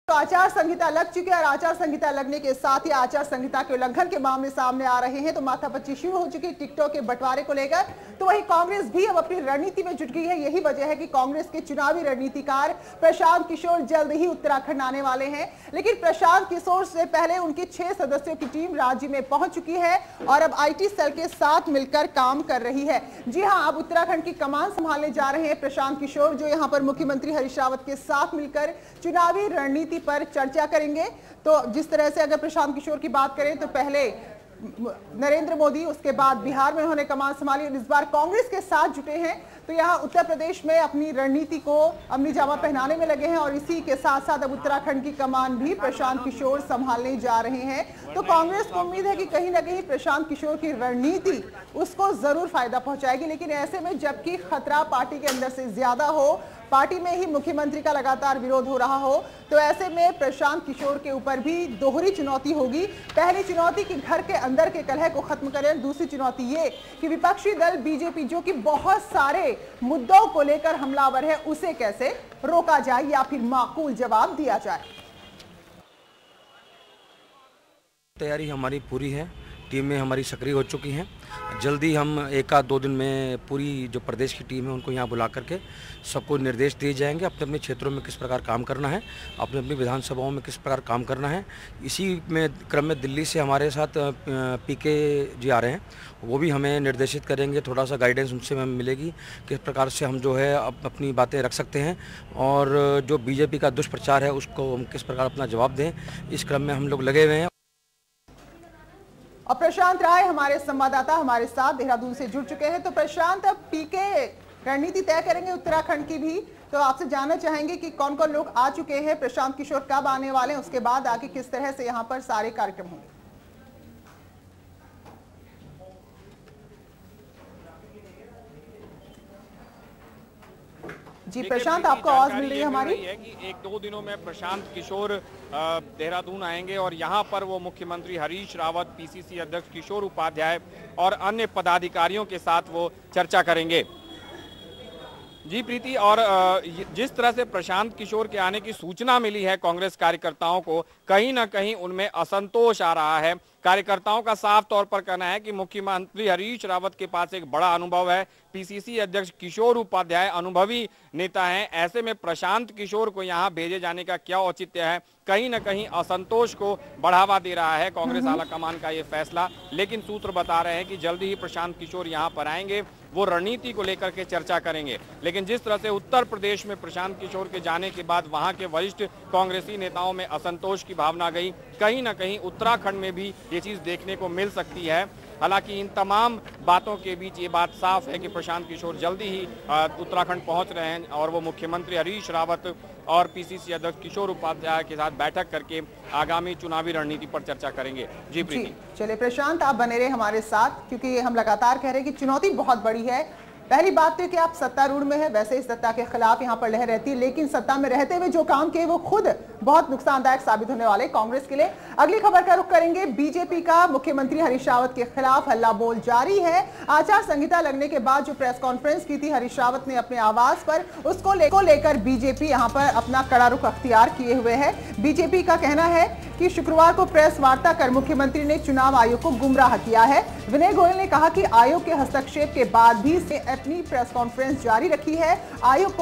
तो आचार संहिता लग चुकी है और आचार संहिता लगने के साथ ही आचार संहिता के उल्लंघन के मामले सामने आ रहे हैं। तो माथापच्ची शुरू हो चुकी है टिकटों के बंटवारे को लेकर। तो वही कांग्रेस भी अब अपनी रणनीति में जुट गई है। यही वजह है कि कांग्रेस के चुनावी रणनीतिकार प्रशांत किशोर जल्द ही उत्तराखंड आने वाले हैं। लेकिन प्रशांत किशोर से पहले उनकी 6 सदस्यों की टीम राज्य में पहुंच चुकी है और अब IT सेल के साथ मिलकर काम कर रही है। जी हाँ, अब उत्तराखंड की कमान संभालने जा रहे हैं प्रशांत किशोर, जो यहाँ पर मुख्यमंत्री हरीश रावत के साथ मिलकर चुनावी रणनीति पर चर्चा करेंगे। तो जिस तरह से अगर प्रशांत किशोर की बात करें तो पहले नरेंद्र मोदी, उसके बाद बिहार में उन्होंने कमान संभाली और इस बार कांग्रेस के साथ जुटे हैं। तो यहाँ उत्तर प्रदेश में अपनी रणनीति को अमली जामा पहनाने में लगे हैं और इसी के साथ साथ अब उत्तराखंड की कमान भी प्रशांत किशोर संभालने जा रहे हैं। तो कांग्रेस को उम्मीद है कि कहीं ना कहीं प्रशांत किशोर की रणनीति उसको जरूर फायदा पहुंचाएगी। लेकिन ऐसे में जबकि खतरा पार्टी के अंदर से ज्यादा हो, पार्टी में ही मुख्यमंत्री का लगातार विरोध हो रहा हो, तो ऐसे में प्रशांत किशोर के ऊपर भी दोहरी चुनौती होगी। पहली चुनौती कि घर के अंदर के कलह को खत्म करें, दूसरी चुनौती ये कि विपक्षी दल बीजेपी जो कि बहुत सारे मुद्दों को लेकर हमलावर है, उसे कैसे रोका जाए या फिर माकूल जवाब दिया जाए। तैयारी हमारी पूरी है, टीमें हमारी सक्रिय हो चुकी हैं। जल्दी हम 1-2 दिन में पूरी जो प्रदेश की टीम है उनको यहाँ बुला करके सबको निर्देश दिए जाएंगे अपने अपने क्षेत्रों में किस प्रकार काम करना है, अपने अपनी विधानसभाओं में किस प्रकार काम करना है। इसी में क्रम में दिल्ली से हमारे साथ PK जी आ रहे हैं, वो भी हमें निर्देशित करेंगे, थोड़ा सा गाइडेंस उनसे हमें मिलेगी किस प्रकार से हम जो है अपनी बातें रख सकते हैं और जो BJP का दुष्प्रचार है उसको हम किस प्रकार अपना जवाब दें। इस क्रम में हम लोग लगे हुए हैं। और प्रशांत राय हमारे संवाददाता हमारे साथ देहरादून से जुड़ चुके हैं। तो प्रशांत, अब PK रणनीति तय करेंगे उत्तराखंड की भी, तो आपसे जानना चाहेंगे कि कौन कौन लोग आ चुके हैं, प्रशांत किशोर कब आने वाले हैं, उसके बाद आगे किस तरह से यहाँ पर सारे कार्यक्रम होंगे। जी प्रशांत, आपको आवाज मिल रही है हमारी? है कि 1-2 दिनों में प्रशांत किशोर देहरादून आएंगे और यहां पर वो मुख्यमंत्री हरीश रावत, PCC अध्यक्ष किशोर उपाध्याय और अन्य पदाधिकारियों के साथ वो चर्चा करेंगे। जी प्रीति, और जिस तरह से प्रशांत किशोर के आने की सूचना मिली है कांग्रेस कार्यकर्ताओं को, कहीं ना कहीं उनमें असंतोष आ रहा है। कार्यकर्ताओं का साफ तौर पर कहना है कि मुख्यमंत्री हरीश रावत के पास एक बड़ा अनुभव है, PCC अध्यक्ष किशोर उपाध्याय अनुभवी नेता हैं, ऐसे में प्रशांत किशोर को यहां भेजे जाने का क्या औचित्य है। कहीं ना कहीं असंतोष को बढ़ावा दे रहा है कांग्रेस आलाकमान का ये फैसला। लेकिन सूत्र बता रहे हैं कि जल्दी ही प्रशांत किशोर यहां पर आएंगे, वो रणनीति को लेकर के चर्चा करेंगे। लेकिन जिस तरह से उत्तर प्रदेश में प्रशांत किशोर के जाने के बाद वहां के वरिष्ठ कांग्रेसी नेताओं में असंतोष की भावना गई, कहीं ना कहीं उत्तराखंड में भी ये चीज देखने को मिल सकती है। हालांकि इन तमाम बातों के बीच ये बात साफ है कि प्रशांत किशोर जल्दी ही उत्तराखंड पहुंच रहे हैं और वो मुख्यमंत्री हरीश रावत और PCC अध्यक्ष किशोर उपाध्याय के साथ बैठक करके आगामी चुनावी रणनीति पर चर्चा करेंगे। जी प्रीति। चलिए प्रशांत, आप बने रहे हमारे साथ, क्योंकि हम लगातार कह रहे हैं कि चुनौती बहुत बड़ी है। पहली बात तो कि आप सत्तारूढ़ में है, वैसे ही सत्ता के खिलाफ यहाँ पर लहर रहती है, लेकिन सत्ता में रहते हुए जो काम किए वो खुद बहुत नुकसानदायक साबित होने वाले कांग्रेस के लिए। अगली खबर का रुख करेंगे। बीजेपी का मुख्यमंत्री हरीश रावत के खिलाफ हल्ला बोल जारी है। आचार संहिता लगने के बाद जो प्रेस कॉन्फ्रेंस की थी हरीश रावत ने अपने आवास पर, उसको लेकर बीजेपी यहाँ पर अपना कड़ा रुख अख्तियार किए हुए है। बीजेपी का कहना है कि शुक्रवार को प्रेस वार्ता कर मुख्यमंत्री ने चुनाव आयोग को गुमराह किया है। विनय गोयल ने कहा कि आयोग के हस्तक्षेप के बाद भी अपनी प्रेस कॉन्फ्रेंस जारी रखी है, आयोग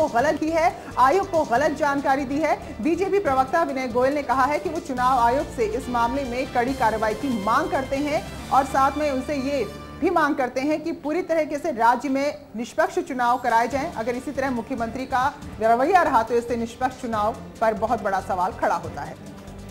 को गलत जानकारी दी है। बीजेपी प्रवक्ता विनय गोयल ने कहा है कि वो चुनाव आयोग से इस मामले में कड़ी कार्रवाई की मांग करते हैं और साथ में उनसे ये भी मांग करते हैं कि पूरी तरीके से राज्य में निष्पक्ष चुनाव कराए जाएं। अगर इसी तरह मुख्यमंत्री का रवैया रहा तो इससे निष्पक्ष चुनाव पर बहुत बड़ा सवाल खड़ा होता है।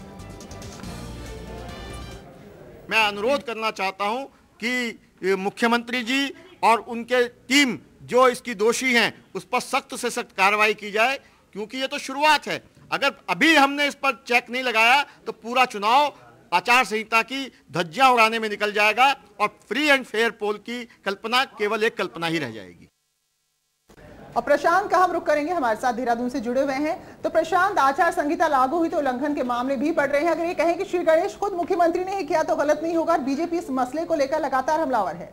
मैं अनुरोध करना चाहता हूं कि मुख्यमंत्री जी और उनके टीम जो इसकी दोषी हैं उस पर सख्त से सख्त कार्रवाई की जाए, क्योंकि ये तो शुरुआत है। अगर अभी हमने इस पर चेक नहीं लगाया तो पूरा चुनाव आचार संहिता की धज्जियां उड़ाने में निकल जाएगा और फ्री एंड फेयर पोल की कल्पना केवल एक कल्पना ही रह जाएगी। और प्रशांत का हम रुख करेंगे, हमारे साथ देहरादून से जुड़े हुए हैं। तो प्रशांत, आचार संहिता लागू हुई तो उल्लंघन के मामले भी बढ़ रहे हैं। अगर ये कहें कि श्री गणेश खुद मुख्यमंत्री ने ही किया तो गलत नहीं होगा। बीजेपी इस मसले को लेकर लगातार हमलावर है।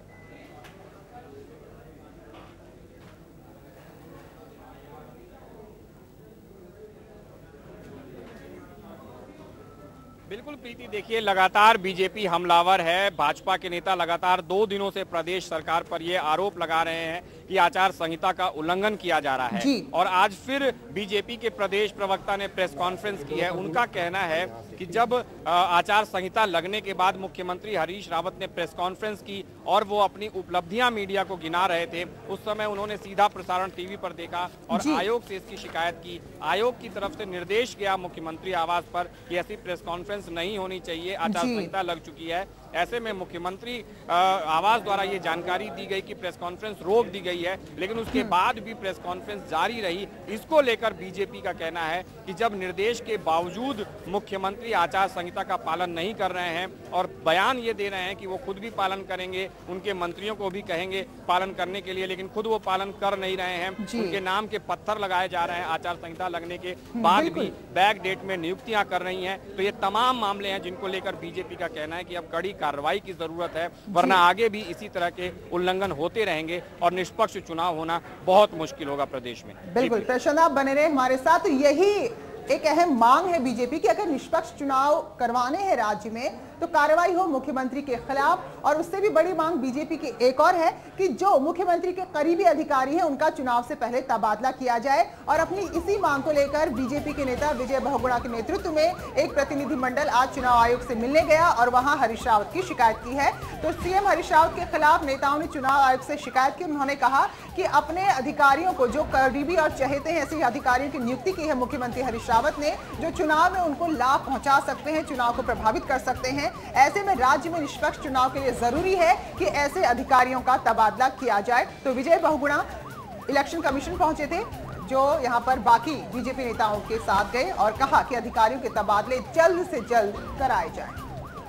बिल्कुल प्रीति, देखिए लगातार बीजेपी हमलावर है। भाजपा के नेता लगातार 2 दिनों से प्रदेश सरकार पर ये आरोप लगा रहे हैं कि आचार संहिता का उल्लंघन किया जा रहा है और आज फिर बीजेपी के प्रदेश प्रवक्ता ने प्रेस कॉन्फ्रेंस की है। उनका कहना है कि जब आचार संहिता लगने के बाद मुख्यमंत्री हरीश रावत ने प्रेस कॉन्फ्रेंस की और वो अपनी उपलब्धियां मीडिया को गिना रहे थे, उस समय उन्होंने सीधा प्रसारण टीवी पर देखा और आयोग से इसकी शिकायत की। आयोग की तरफ से निर्देश गया मुख्यमंत्री आवास पर कि ऐसी प्रेस कॉन्फ्रेंस नहीं होनी चाहिए, आचार संहिता लग चुकी है। ऐसे में मुख्यमंत्री आवास द्वारा ये जानकारी दी गई कि प्रेस कॉन्फ्रेंस रोक दी गई है, लेकिन उसके बाद भी प्रेस कॉन्फ्रेंस जारी रही। इसको लेकर बीजेपी का कहना है कि जब निर्देश के बावजूद मुख्यमंत्री आचार संहिता का पालन नहीं कर रहे हैं और बयान ये दे रहे हैं कि वो खुद भी पालन करेंगे, उनके मंत्रियों को भी कहेंगे पालन करने के लिए, लेकिन खुद वो पालन कर नहीं रहे हैं। उनके नाम के पत्थर लगाए जा रहे हैं आचार संहिता लगने के बाद भी, बैक डेट में नियुक्तियां कर रही हैं। तो ये तमाम मामले हैं जिनको लेकर बीजेपी का कहना है कि अब कड़ी कार्रवाई की जरूरत है, वरना आगे भी इसी तरह के उल्लंघन होते रहेंगे और निष्पक्ष चुनाव होना बहुत मुश्किल होगा प्रदेश में। बिल्कुल प्रशांत, आप बने रहे हमारे साथ। यही एक अहम मांग है बीजेपी की, अगर निष्पक्ष चुनाव करवाने हैं राज्य में तो कार्रवाई हो मुख्यमंत्री के खिलाफ। और उससे भी बड़ी मांग बीजेपी की एक और है कि जो मुख्यमंत्री के करीबी अधिकारी हैं उनका चुनाव से पहले तबादला किया जाए। और अपनी इसी मांग को लेकर बीजेपी के नेता विजय बहुगुणा के नेतृत्व में एक प्रतिनिधिमंडल आज चुनाव आयोग से मिलने गया और वहां हरीश रावत की शिकायत की है। तो सीएम हरीश रावत के खिलाफ नेताओं ने चुनाव आयोग से शिकायत की। उन्होंने कहा कि अपने अधिकारियों को, जो करीबी और चहेते हैं, ऐसे अधिकारियों की नियुक्ति की है मुख्यमंत्री हरीश रावत ने, जो चुनाव में उनको लाभ पहुंचा सकते हैं, चुनाव को प्रभावित कर सकते हैं। ऐसे में राज्य में निष्पक्ष चुनाव के लिए जरूरी है कि ऐसे अधिकारियों का तबादला किया जाए। तो विजय बहुगुणा इलेक्शन कमीशन पहुंचे थे, जो यहां पर बाकी बीजेपी नेताओं के साथ गए और कहा कि अधिकारियों के तबादले जल्द से जल्द कराए जाएं।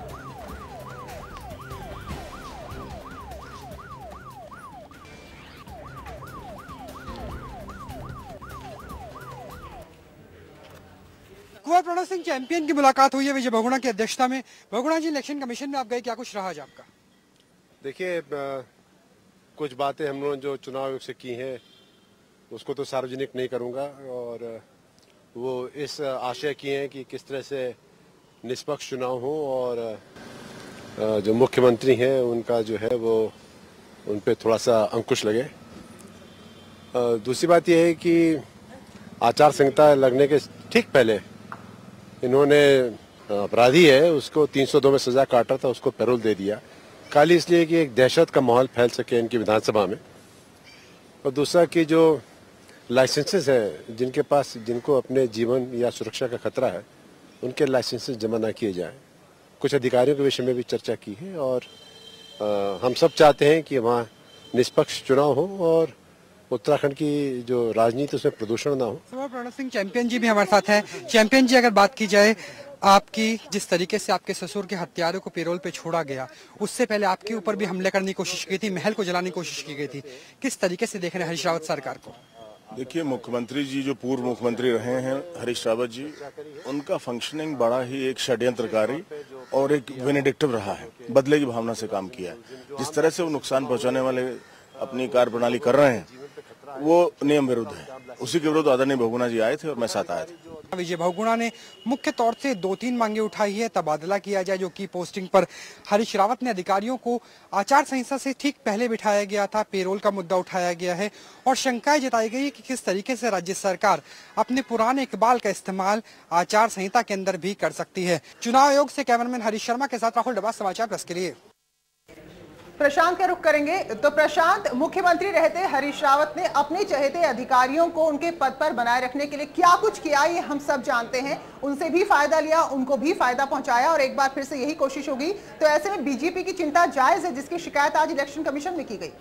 कुंवर प्रणव सिंह चैंपियन की मुलाकात हुई है विजय बहुगुणा की अध्यक्षता में। बहुगुणा जी, इलेक्शन कमीशन में आप गए, क्या कुछ रहा आज आपका? देखिए, कुछ बातें हम लोगों ने जो चुनाव आयोग से की हैं उसको तो सार्वजनिक नहीं करूंगा, और वो इस आशय की हैं कि किस तरह से निष्पक्ष चुनाव हो और जो मुख्यमंत्री हैं उनका जो है वो उन पे थोड़ा सा अंकुश लगे। दूसरी बात यह है कि आचार संहिता लगने के ठीक पहले इन्होंने अपराधी है उसको 302 में सजा काटा था, उसको पैरोल दे दिया, खाली इसलिए कि एक दहशत का माहौल फैल सके इनकी विधानसभा में। और दूसरा कि जो लाइसेंसेस हैं जिनके पास, जिनको अपने जीवन या सुरक्षा का खतरा है, उनके लाइसेंसेस जमा ना किए जाएं। कुछ अधिकारियों के विषय में भी चर्चा की है और हम सब चाहते हैं कि वहाँ निष्पक्ष चुनाव हो और उत्तराखंड की जो राजनीति उसमें प्रदूषण ना हो। प्रणव सिंह चैंपियन जी भी हमारे साथ हैं। चैंपियन जी, अगर बात की जाए आपकी, जिस तरीके से आपके ससुर के हत्यारों को पैरोल पे छोड़ा गया, उससे पहले आपके ऊपर भी हमले करने की कोशिश की थी, महल को जलाने की कोशिश की गई थी, किस तरीके से देख रहे हैं हरीश रावत सरकार को? देखिए, मुख्यमंत्री जी जो पूर्व मुख्यमंत्री रहे हैं हरीश रावत जी, उनका फंक्शनिंग बड़ा ही एक षड्यंत्रकारी और एक विनिडिक्टिव रहा है, बदले की भावना से काम किया है। जिस तरह से वो नुकसान पहुंचाने वाले अपनी कार्यप्रणाली कर रहे हैं वो नियम विरुद्ध है। उसी के विरुद्ध आदरणीय बहुगुणा जी आए थे और मैं साथ आया था। विजय बहुगुणा ने मुख्य तौर से 2-3 मांगे उठाई है। तबादला किया जाए, जो की पोस्टिंग पर हरीश रावत ने अधिकारियों को आचार संहिता से ठीक पहले बिठाया गया था, पेरोल का मुद्दा उठाया गया है और शंकाएं जताई गई कि किस तरीके से राज्य सरकार अपने पुराने इकबाल का इस्तेमाल आचार संहिता के अंदर भी कर सकती है। चुनाव आयोग से कैमरामैन हरीश शर्मा के साथ राहुल डबा, समाचार प्लस के लिए। प्रशांत का रुख करेंगे। तो प्रशांत, मुख्यमंत्री रहते हरीश रावत ने अपने चहेते अधिकारियों को उनके पद पर बनाए रखने के लिए क्या कुछ किया, ये हम सब जानते हैं। उनसे भी फायदा लिया, उनको भी फायदा पहुंचाया और एक बार फिर से यही कोशिश होगी। तो ऐसे में बीजेपी की चिंता जायज है, जिसकी शिकायत आज इलेक्शन कमीशन में की गई।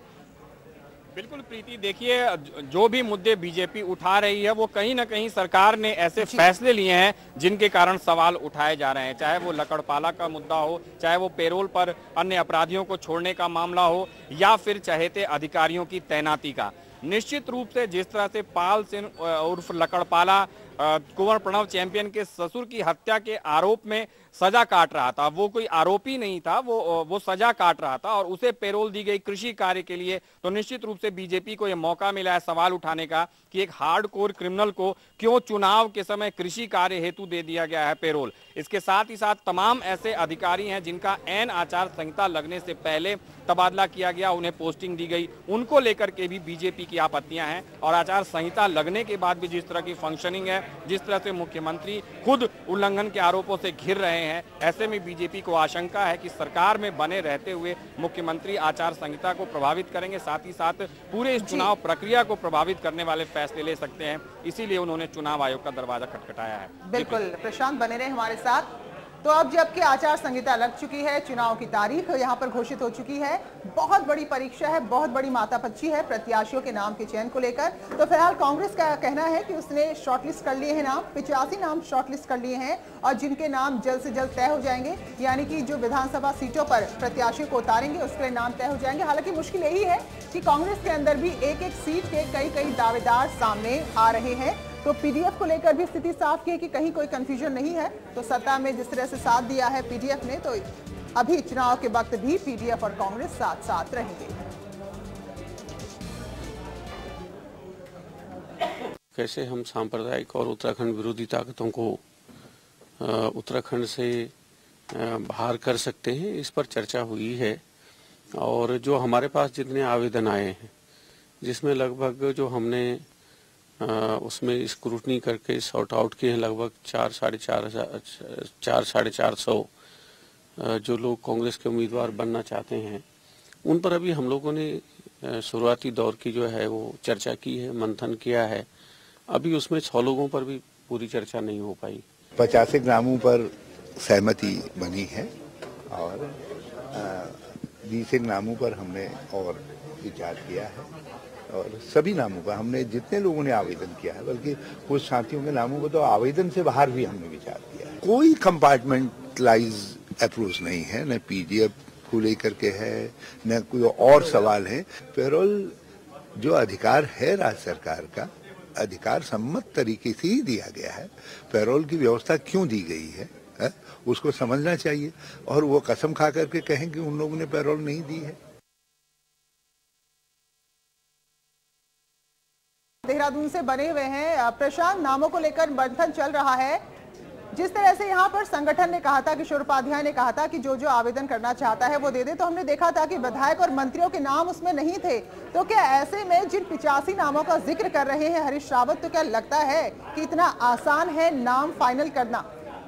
बिल्कुल प्रीति, देखिए जो भी मुद्दे बीजेपी उठा रही है वो कहीं ना कहीं सरकार ने ऐसे फैसले लिए हैं जिनके कारण सवाल उठाए जा रहे हैं, चाहे वो लकड़पाला का मुद्दा हो, चाहे वो पेरोल पर अन्य अपराधियों को छोड़ने का मामला हो, या फिर चहेते अधिकारियों की तैनाती का। निश्चित रूप से जिस तरह से पाल सिंह उर्फ लकड़पाला कुंवर प्रणव चैंपियन के ससुर की हत्या के आरोप में सजा काट रहा था, वो कोई आरोपी नहीं था, वो सजा काट रहा था और उसे पेरोल दी गई कृषि कार्य के लिए, तो निश्चित रूप से बीजेपी को यह मौका मिला है सवाल उठाने का कि एक हार्डकोर क्रिमिनल को क्यों चुनाव के समय कृषि कार्य हेतु दे दिया गया है पेरोल। इसके साथ ही साथ तमाम ऐसे अधिकारी हैं जिनका एन आचार संहिता लगने से पहले तबादला किया गया, उन्हें पोस्टिंग दी गई, उनको लेकर के भी बीजेपी की आपत्तियां हैं। और आचार संहिता लगने के बाद भी जिस तरह की फंक्शनिंग है, जिस तरह से मुख्यमंत्री खुद उल्लंघन के आरोपों से घिर रहे हैं, ऐसे में बीजेपी को आशंका है कि सरकार में बने रहते हुए मुख्यमंत्री आचार संहिता को प्रभावित करेंगे, साथ ही साथ पूरे इस चुनाव प्रक्रिया को प्रभावित करने वाले फैसले ले सकते हैं। इसीलिए उन्होंने चुनाव आयोग का दरवाजा खटखटाया है। बिल्कुल प्रशांत, बने रहे हमारे साथ। तो अब जबकि आचार संहिता लग चुकी है, चुनाव की तारीख यहाँ पर घोषित हो चुकी है, बहुत बड़ी परीक्षा है, बहुत बड़ी मातापच्ची है प्रत्याशियों के नाम के चयन को लेकर। तो फिलहाल कांग्रेस का कहना है कि उसने शॉर्टलिस्ट कर लिए हैं नाम, 85 नाम शॉर्टलिस्ट कर लिए हैं और जिनके नाम जल्द से जल्द तय हो जाएंगे, यानी कि जो विधानसभा सीटों पर प्रत्याशियों को उतारेंगे उसके लिए नाम तय हो जाएंगे। हालांकि मुश्किल यही है कि कांग्रेस के अंदर भी एक एक सीट के कई दावेदार सामने आ रहे हैं। तो पीडीएफ को लेकर भी स्थिति साफ की है कि कहीं कोई कंफ्यूजन नहीं है। तो सत्ता में जिस तरह से साथ दिया है पीडीएफ ने, तो अभी चुनाव के वक्त भी पीडीएफ और कांग्रेस साथ साथ रहेंगे। कैसे हम सांप्रदायिक और उत्तराखंड विरोधी ताकतों को उत्तराखंड से बाहर कर सकते हैं, इस पर चर्चा हुई है। और जो हमारे पास जितने आवेदन आए हैं, जिसमें लगभग जो हमने उसमें स्क्रूटनी करके सॉर्ट आउट किए हैं, लगभग 4,500 जो लोग कांग्रेस के उम्मीदवार बनना चाहते हैं, उन पर अभी हम लोगों ने शुरुआती दौर की जो है वो चर्चा की है, मंथन किया है। अभी उसमें 6 लोगों पर भी पूरी चर्चा नहीं हो पाई। 85 नामों पर सहमति बनी है और 20 नामों पर हमने और विचार किया है और सभी नामों का हमने, जितने लोगों ने आवेदन किया है, बल्कि कुछ साथियों के नामों को तो आवेदन से बाहर भी हमने विचार किया है। कोई कंपार्टमेंटलाइज अप्रोच नहीं है, न पीडीएफ को लेकर के है, न कोई और सवाल है। पेरोल जो अधिकार है राज्य सरकार का, अधिकार सम्मत तरीके से ही दिया गया है। पेरोल की व्यवस्था क्यों दी गई है, उसको समझना चाहिए। और वो कसम खा करके कहें कि उन लोगों ने पेरोल नहीं दी है। देहरादून से बने हुए हैं प्रशांत, नामों को लेकर मंथन चल रहा है। जिस तरह से यहाँ पर संगठन ने कहा था, किशोर उपाध्याय ने कहा था कि जो जो आवेदन करना चाहता है वो दे दे, तो हमने देखा था कि विधायक और मंत्रियों के नाम उसमें नहीं थे। तो क्या ऐसे में जिन 85 नामों का जिक्र कर रहे हैं हरीश रावत, तो क्या लगता है कि इतना आसान है नाम फाइनल करना?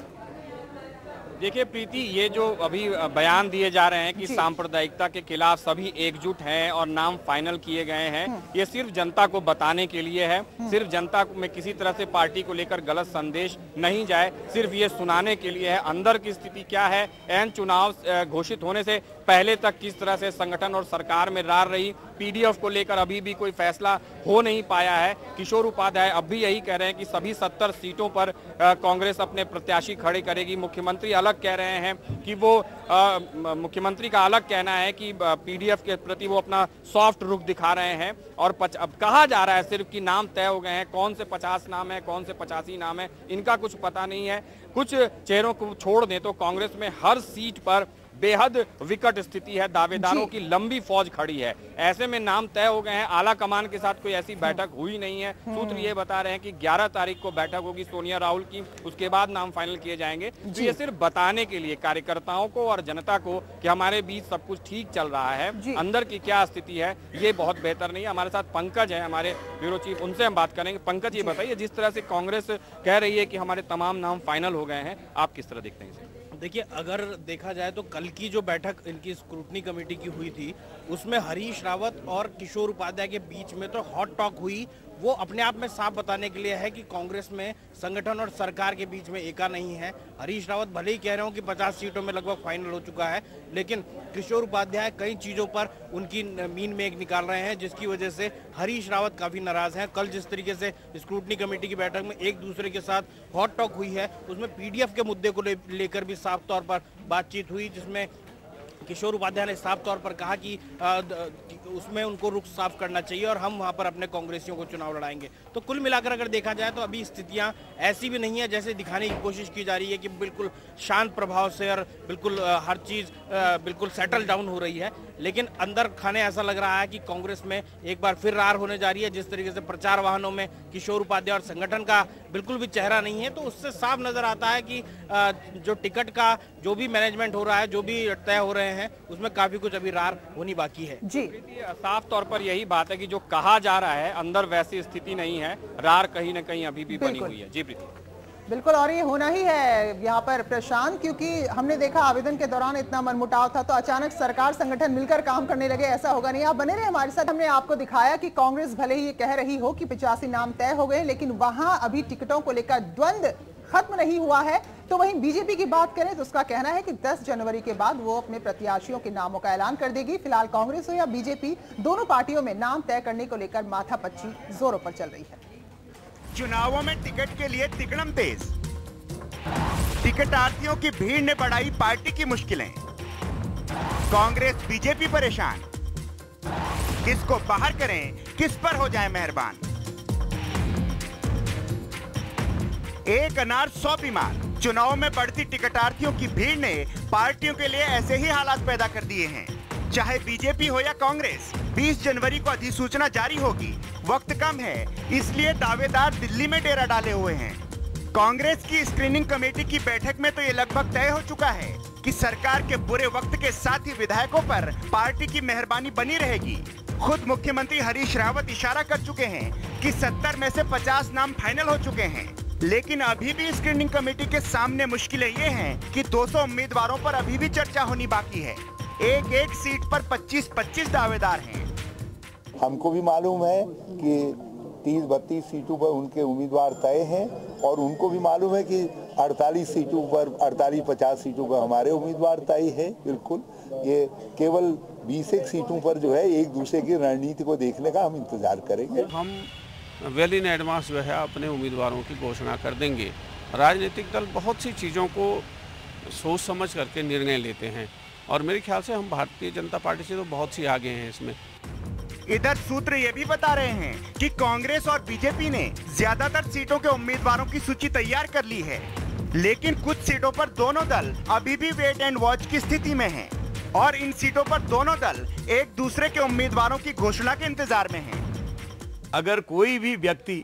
देखिए प्रीति, ये जो अभी बयान दिए जा रहे हैं कि सांप्रदायिकता के खिलाफ सभी एकजुट हैं और नाम फाइनल किए गए हैं, ये सिर्फ जनता को बताने के लिए है। सिर्फ जनता में किसी तरह से पार्टी को लेकर गलत संदेश नहीं जाए, सिर्फ ये सुनाने के लिए है। अंदर की स्थिति क्या है, एन चुनाव घोषित होने से पहले तक किस तरह से संगठन और सरकार में रार रही, पीडीएफ को लेकर अभी भी कोई फैसला हो नहीं पाया है। किशोर उपाध्याय अब भी यही कह रहे हैं कि सभी 70 सीटों पर कांग्रेस अपने प्रत्याशी खड़े करेगी। मुख्यमंत्री अलग कह रहे हैं कि वो मुख्यमंत्री का अलग कहना है कि पीडीएफ के प्रति वो अपना सॉफ्ट रुख दिखा रहे हैं। और अब कहा जा रहा है सिर्फ कि नाम तय हो गए हैं, कौन से 50 नाम है, कौन से 85 नाम है, इनका कुछ पता नहीं है। कुछ चेहरों को छोड़ दें तो कांग्रेस में हर सीट पर बेहद विकट स्थिति है, दावेदारों की लंबी फौज खड़ी है। ऐसे में नाम तय हो गए हैं, आला कमान के साथ कोई ऐसी बैठक हुई नहीं है। सूत्र ये बता रहे हैं कि 11 तारीख को बैठक होगी सोनिया राहुल की, उसके बाद नाम फाइनल किए जाएंगे। तो ये सिर्फ बताने के लिए कार्यकर्ताओं को और जनता को कि हमारे बीच सब कुछ ठीक चल रहा है, अंदर की क्या स्थिति है ये बहुत बेहतर नहीं है। हमारे साथ पंकज है, हमारे ब्यूरो चीफ, उनसे हम बात करेंगे। पंकज, ये बताइए, जिस तरह से कांग्रेस कह रही है कि हमारे तमाम नाम फाइनल हो गए हैं, आप किस तरह देखते हैं इसे? देखिए, अगर देखा जाए तो कल की जो बैठक इनकी स्क्रूटनी कमेटी की हुई थी, उसमें हरीश रावत और किशोर उपाध्याय के बीच में तो हॉट टॉक हुई। वो अपने आप में साफ बताने के लिए है कि कांग्रेस में संगठन और सरकार के बीच में एका नहीं है। हरीश रावत भले ही कह रहे हो कि 50 सीटों में लगभग फाइनल हो चुका है, लेकिन किशोर उपाध्याय कई चीज़ों पर उनकी मीन मेघ निकाल रहे हैं, जिसकी वजह से हरीश रावत काफ़ी नाराज हैं। कल जिस तरीके से स्क्रूटनी कमेटी की बैठक में एक दूसरे के साथ हॉट टॉक हुई है, उसमें पीडीएफ के मुद्दे को लेकर भी साफ तौर पर बातचीत हुई, जिसमें किशोर उपाध्याय ने साफ तौर पर कहा कि उसमें उनको रुख साफ करना चाहिए और हम वहां पर अपने कांग्रेसियों को चुनाव लड़ाएंगे। तो कुल मिलाकर अगर देखा जाए तो अभी स्थितियां ऐसी भी नहीं है जैसे दिखाने की कोशिश की जा रही है कि बिल्कुल शांत प्रभाव से और बिल्कुल हर चीज बिल्कुल सेटल डाउन हो रही है, लेकिन अंदर खाने ऐसा लग रहा है कि कांग्रेस में एक बार फिर रार होने जा रही है। जिस तरीके से प्रचार वाहनों में किशोर उपाध्याय और संगठन का बिल्कुल भी चेहरा नहीं है, तो उससे साफ नजर आता है कि जो टिकट का जो भी मैनेजमेंट हो रहा है, जो भी तय हो रहे हैं, उसमें काफी कुछ अभी रार होनी बाकी है। जी साफ तौर पर यही बात है कि जो कहा जा रहा है अंदर वैसी स्थिति नहीं है, रार कहीं न कहीं अभी भी बनी हुई है। जी प्रीति, बिल्कुल, और ये होना ही है यहाँ पर प्रशांत, क्योंकि हमने देखा आवेदन के दौरान इतना मनमुटाव था तो अचानक सरकार संगठन मिलकर काम करने लगे, ऐसा होगा नहीं। आप बने रहे हमारे साथ। हमने आपको दिखाया कि कांग्रेस भले ही ये कह रही हो कि 85 नाम तय हो गए, लेकिन वहां अभी टिकटों को लेकर द्वंद्व खत्म नहीं हुआ है। तो वहीं बीजेपी की बात करें तो उसका कहना है कि 10 जनवरी के बाद वो अपने प्रत्याशियों के नामों का ऐलान कर देगी। फिलहाल कांग्रेस हो या बीजेपी, दोनों पार्टियों में नाम तय करने को लेकर माथापच्ची जोरों पर चल रही है। चुनावों में टिकट के लिए तिकड़म तेज, टिकटार्थियों की भीड़ ने बढ़ाई पार्टी की मुश्किलें। कांग्रेस बीजेपी परेशान, किसको बाहर करें, किस पर हो जाए मेहरबान। एक अनार 100 बीमार, चुनाव में बढ़ती टिकटार्थियों की भीड़ ने पार्टियों के लिए ऐसे ही हालात पैदा कर दिए हैं। चाहे बीजेपी हो या कांग्रेस, 20 जनवरी को अधिसूचना जारी होगी। वक्त कम है, इसलिए दावेदार दिल्ली में डेरा डाले हुए हैं। कांग्रेस की स्क्रीनिंग कमेटी की बैठक में तो ये लगभग तय हो चुका है कि सरकार के बुरे वक्त के साथ ही विधायकों पर पार्टी की मेहरबानी बनी रहेगी। खुद मुख्यमंत्री हरीश रावत इशारा कर चुके हैं कि 70 में से 50 नाम फाइनल हो चुके हैं, लेकिन अभी भी स्क्रीनिंग कमेटी के सामने मुश्किलें ये हैं कि 200 उम्मीदवारों पर अभी भी चर्चा होनी बाकी है। एक एक सीट पर 25-25 दावेदार हैं। हमको भी मालूम है कि 30-32 सीटों पर उनके उम्मीदवार तय हैं और उनको भी मालूम है कि 48 सीटों पर 48-50 सीटों पर हमारे उम्मीदवार तय है। बिल्कुल, ये केवल 20 सीटों पर जो है एक दूसरे की रणनीति को देखने का हम इंतजार करेंगे। हम वेल इन एडवांस जो है अपने उम्मीदवारों की घोषणा कर देंगे। राजनीतिक दल बहुत सी चीज़ों को सोच समझ करके निर्णय लेते हैं और मेरे ख्याल से हम भारतीय जनता पार्टी से तो बहुत सी आगे हैं इसमें। इधर सूत्र ये भी बता रहे हैं कि कांग्रेस और बीजेपी ने ज्यादातर सीटों के उम्मीदवारों की सूची तैयार कर ली है, लेकिन कुछ सीटों पर दोनों दल अभी भी वेट एंड वॉच की स्थिति में हैं और इन सीटों पर दोनों दल एक दूसरे के उम्मीदवारों की घोषणा के इंतजार में हैं। अगर कोई भी व्यक्ति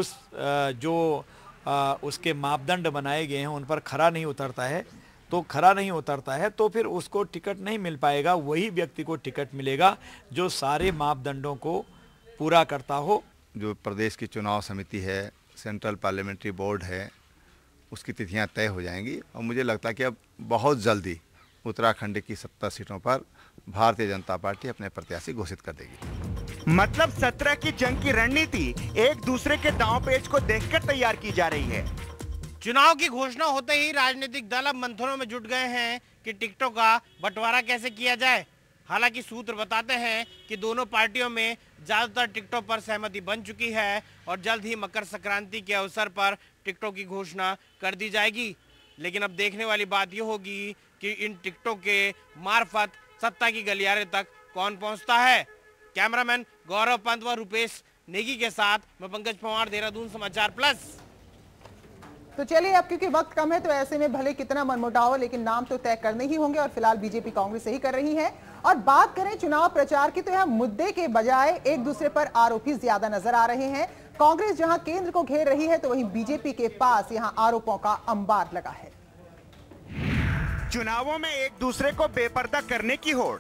उसके मापदंड बनाए गए हैं उन पर खरा नहीं उतरता है तो फिर उसको टिकट नहीं मिल पाएगा। वही व्यक्ति को टिकट मिलेगा जो सारे मापदंडों को पूरा करता हो। जो प्रदेश की चुनाव समिति है, सेंट्रल पार्लियामेंट्री बोर्ड है, उसकी तिथियां तय हो जाएंगी और मुझे लगता है कि अब बहुत जल्दी उत्तराखंड की 70 सीटों पर भारतीय जनता पार्टी अपने प्रत्याशी घोषित कर देगी। मतलब 17 की जंग की रणनीति एक दूसरे के दांव पेच को देखकर तैयार की जा रही है। चुनाव की घोषणा होते ही राजनीतिक दल अब मंथनों में जुट गए हैं कि टिकटों का बंटवारा कैसे किया जाए। हालांकि सूत्र बताते हैं कि दोनों पार्टियों में ज्यादातर टिकटों पर सहमति बन चुकी है और जल्द ही मकर संक्रांति के अवसर पर टिकटों की घोषणा कर दी जाएगी। लेकिन अब देखने वाली बात यह होगी कि इन टिकटों के मार्फत सत्ता की गलियारे तक कौन पहुंचता है। कैमरामैन गौरव पंत व रुपेश नेगी के साथ मैं पंकज पवार, देहरादून समाचार प्लस। तो चलिए, अब क्योंकि वक्त कम है तो ऐसे में भले कितना मनमुटाव हो लेकिन नाम तो तय करने ही होंगे और फिलहाल बीजेपी कांग्रेस यही कर रही है। और बात करें चुनाव प्रचार की तो यहाँ मुद्दे के बजाय एक दूसरे पर आरोपी ज्यादा नजर आ रहे हैं। कांग्रेस जहां केंद्र को घेर रही है तो वहीं बीजेपी के पास यहां आरोपों का अंबार लगा है। चुनावों में एक दूसरे को बेपर्दा करने की होड़।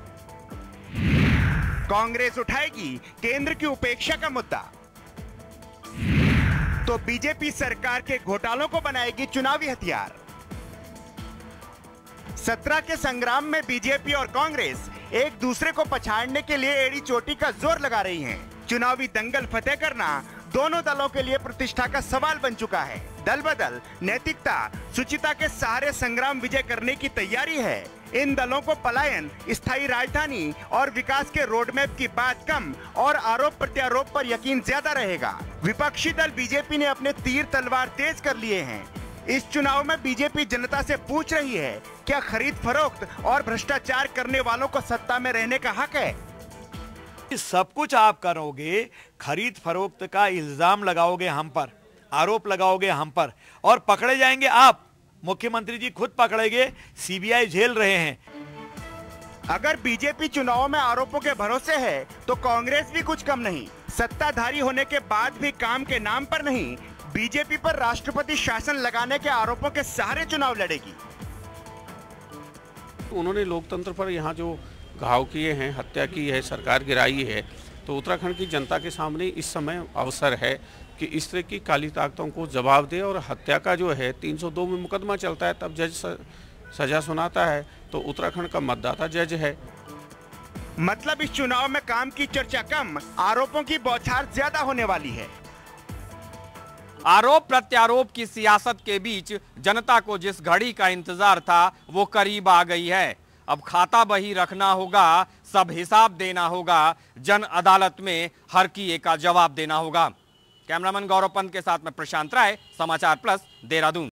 कांग्रेस उठाएगी केंद्र की उपेक्षा का मुद्दा तो बीजेपी सरकार के घोटालों को बनाएगी चुनावी हथियार। 17 के संग्राम में बीजेपी और कांग्रेस एक दूसरे को पछाड़ने के लिए एड़ी चोटी का जोर लगा रही हैं। चुनावी दंगल फतेह करना दोनों दलों के लिए प्रतिष्ठा का सवाल बन चुका है। दल बदल, नैतिकता, शुचिता के सहारे संग्राम विजय करने की तैयारी है। इन दलों को पलायन, स्थायी राजधानी और विकास के रोडमैप की बात कम और आरोप प्रत्यारोप पर यकीन ज्यादा रहेगा। विपक्षी दल बीजेपी ने अपने तीर तलवार तेज कर लिए हैं। इस चुनाव में बीजेपी जनता से पूछ रही है, क्या खरीद फरोख्त और भ्रष्टाचार करने वालों को सत्ता में रहने का हक है? सब कुछ आप करोगे, खरीद फरोख्त का इल्जाम लगाओगे हम पर, आरोप लगाओगे हम पर, और पकड़े जाएंगे आप। मुख्यमंत्री जी खुद पकड़ेंगे, सीबीआई झेल रहे हैं। अगर बीजेपी चुनाव में आरोपों के भरोसे है तो कांग्रेस भी कुछ कम नहीं। सत्ताधारी होने के बाद भी काम के नाम पर नहीं, बीजेपी पर राष्ट्रपति शासन लगाने के आरोपों के सहारे चुनाव लड़ेगी। उन्होंने लोकतंत्र पर यहाँ जो घाव किए हैं, हत्या की है, सरकार गिराई है, तो उत्तराखंड की जनता के सामने इस समय अवसर है कि इस तरह की काली ताकतों को जवाब दे। और हत्या का जो है 302 में मुकदमा चलता है, तब जज सजा सुनाता है, तो उत्तराखंड का मतदाता जज है। मतलब इस चुनाव में काम की चर्चा कम, आरोपों की बौछार ज्यादा होने वाली है। आरोप प्रत्यारोप की सियासत के बीच जनता को जिस घड़ी का इंतजार था वो करीब आ गई है। अब खाता बही रखना होगा, सब हिसाब देना होगा, जन अदालत में हर किए का जवाब देना होगा। कैमरामैन गौरव पंत के साथ में प्रशांत राय, समाचार प्लस, देहरादून।